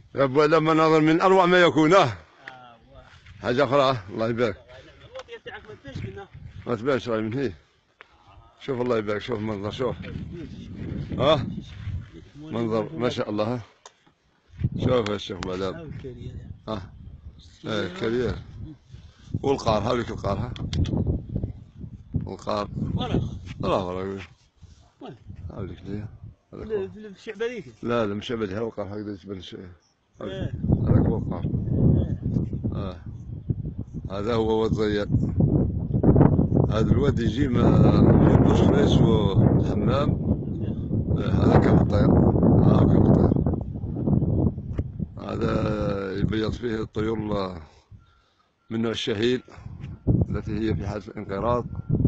يا ابو هذا مناظر من اروع ما يكون. حاجه اخرى الله يبارك. ما تبانش راهي من هي. شوف الله يبارك، شوف المنظر، شوف منظر ما شاء الله. شوف الشيخ بعد الكريال والقار. هاوليك القار. والقار لا والله هاوليك ليه في الشعب هذيك. لا مش عبدي، ها القار هكذا تبان هذاك هو القار. هذا هو واد زيان. هذا الواد يجي من بوسفليس والحمام. هذا كيف الطير. كيف الطير. هذا يبيض فيه الطيور من نوع الشهيل التي هي في حالة الانقراض.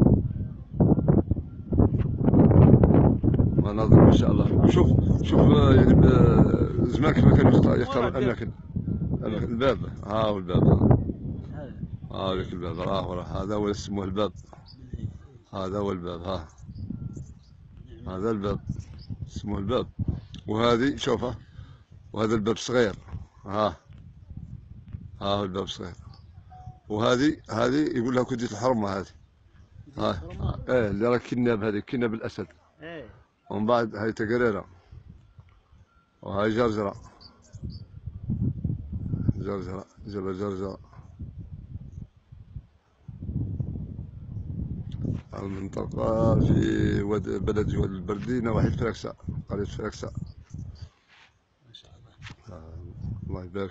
مناظر ما شاء الله. شوف يعني زمان كيف كانوا يختاروا الأماكن. الباب هو الباب. هاوليك الباب هذا هو اسمه الباب. هذا هو الباب. هذا الباب اسمه الباب. وهذه شوفها. وهذا الباب صغير. هو الباب صغير. وهذه يقول لها كدية الحرمة هذه. اللي راه كناب، هذه كناب الأسد. ومن بعد هاي تقريرة. وهاي جرجرة. جبل جرجرة. المنطقة في بلد جواد البردي نواحي فركسة، قرية فركسة. ما شاء الله. الله يبارك.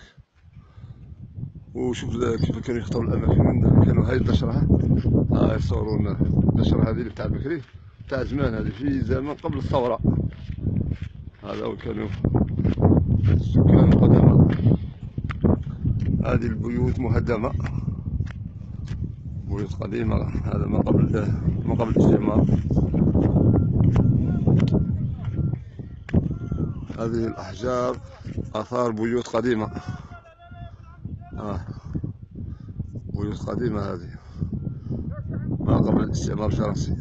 وشوف كيف كانوا يختاروا الأماكن. كانوا هاي الدشرة. يصورون الدشرة هذه اللي بتاع بكري، بتاع زمان، هذه في زمان قبل الثورة. هذا وكانوا السكان القدماء. هذه البيوت مهدمة، بيوت قديمة. هذا ما قبل الاستعمار. هذه الأحجار آثار بيوت قديمة. بيوت قديمة هذه ما قبل الاستعمار الفرنسي.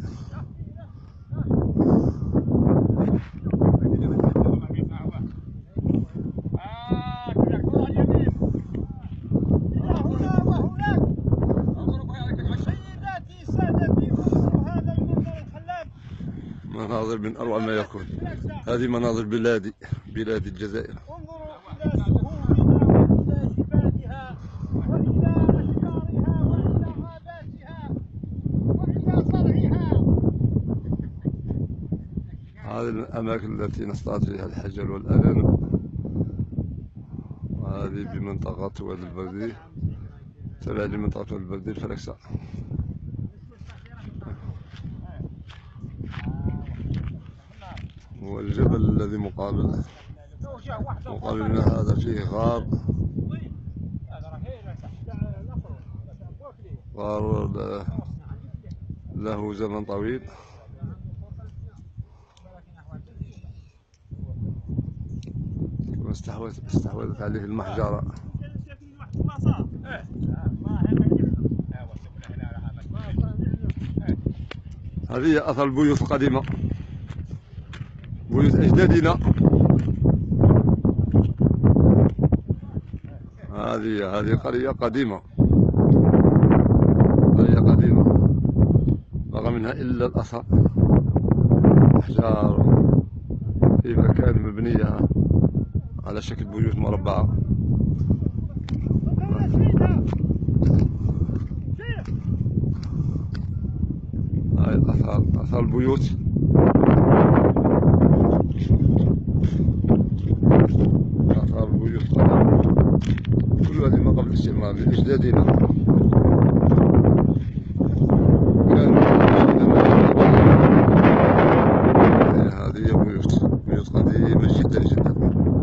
مناظر من أروع ما يكون. هذه مناظر بلاد الجزائر. انظروا إلى سهولها وإلى جبالها وإلى أشجارها وإلى غاباتها وإلى زرعها. هذه الأماكن التي نصطاد فيها الحجل والأرانب. وهذه بمنطقة واد البردي، تابعة لمنطقة واد البردي الفركسة. والجبل الذي مقابلنا هذا فيه غار له زمن طويل. استحوذت عليه المحجرة. هذه أثر البيوت القديمة، بيوت أجدادنا. هذه قرية قديمة. بقى منها إلا الأثر. أحجار في مكان مبنية على شكل بيوت مربعة. هاي أثار البيوت. آثار البيوت قديمة. كل هذه ما قبل الاستعمار لأجدادنا. هذه بيوت قديمة جدا.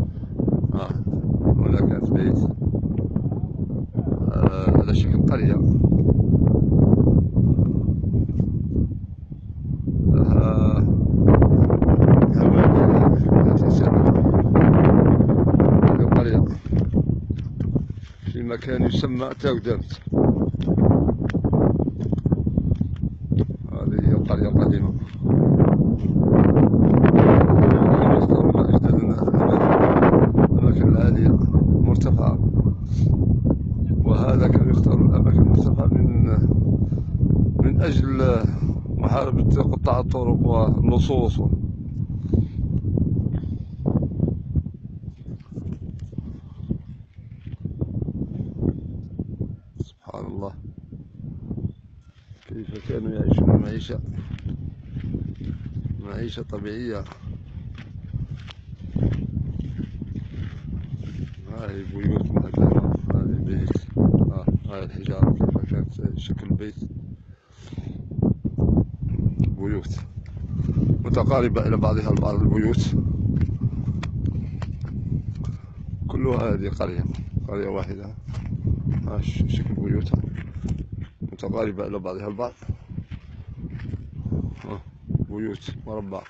هنا كانت بيت على شكل قرية. لها أماكن القرية في مكان يسمى تاودامت. هذه هي القرية القديمة. يختارون أجدادنا الأماكن العالية. هذا كان يختار الأماكن المرتفعة من أجل محاربة قطاع الطرق واللصوص. سبحان الله، كيف كانوا يعيشون معيشة طبيعية. هذه بيوت مهدمة، هذه بيت، هاي الحجارة كيف كانت شكل البيت. بيوت متقاربة إلى بعضها البعض، البيوت كلها هذه قرية واحدة. شكل بيوتها متقاربة إلى بعضها البعض، بيوت مربع،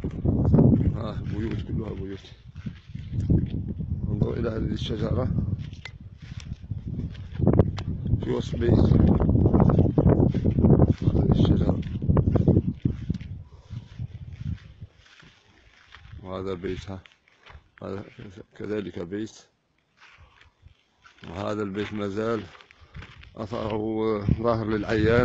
بيوت كلها بيوت. انظر إلى هذه الشجرة في وسط بيت، هذه الشجرة، وهذا بيتها، هذا كذلك بيت، وهذا البيت ما زال أثره ظاهر للعيان.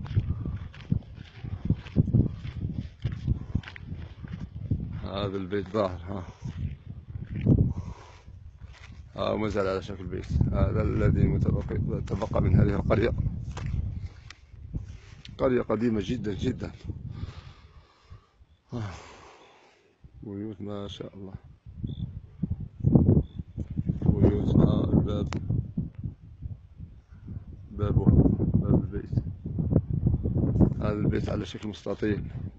هذا البيت ظاهر، وما زال على شكل بيت. هذا الذي تبقى من هذه القرية، قرية قديمة جدا جدا. بيوت ما شاء الله، بيوت. الباب، باب البيت. هذا البيت على شكل مستطيل،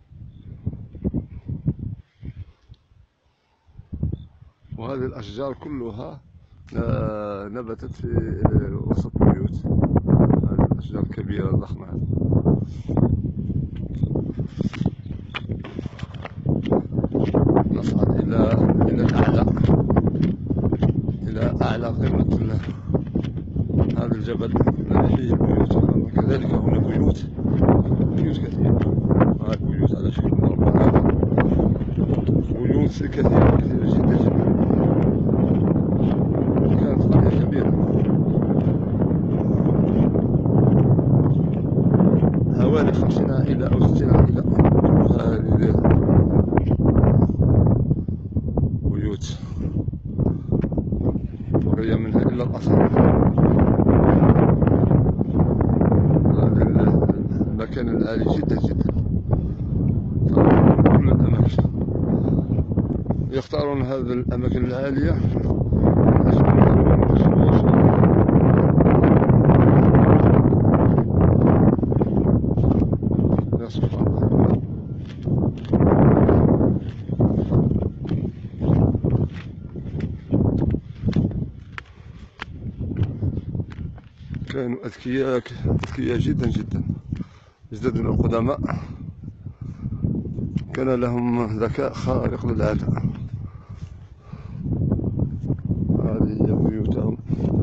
وهذه الأشجار كلها نبتت في وسط البيوت. هذه الأشجار كبيرة ضخمة. نصعد إلى الأعلى، إلى أعلى قمة هذا الجبل الذي فيه البيوت. كذلك هنا بيوت كثيرة، بيوت على شكل مربع، بيوت كثيرة جدا جدا. كانت قرية كبيرة، حوالي 50 عائلة أو 60 عائلة. هذه بيوت بقي منها إلا الأثر. هذا المكان العالي جدا جدا. كل الأماكن يختارون هذه الأماكن العالية. يا سبحان الله. كانوا أذكياء جدا جدا. أجدادنا القدماء كان لهم ذكاء خارق للعادة. هذه هي بيوتهم.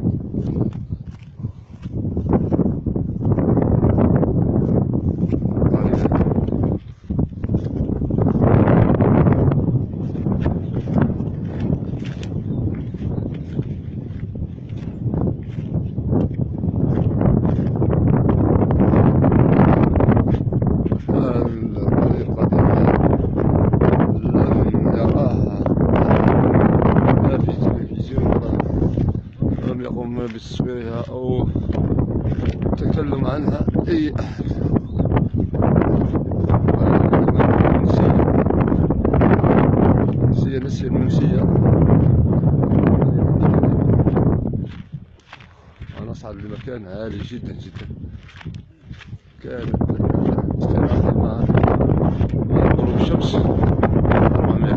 يقوم بتصويرها أو التكلم عنها أي أحد. نسية المنسية. ونصعد لمكان عالي جدا جدا. كانت استراحة مع غروب الشمس 400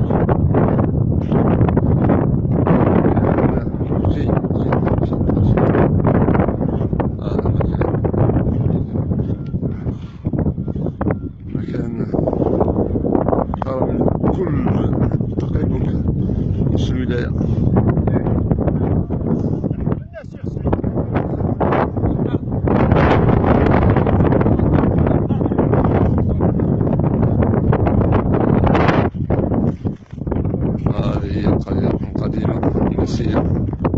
نص الولاية. هذه هي القرية القديمة المنسية.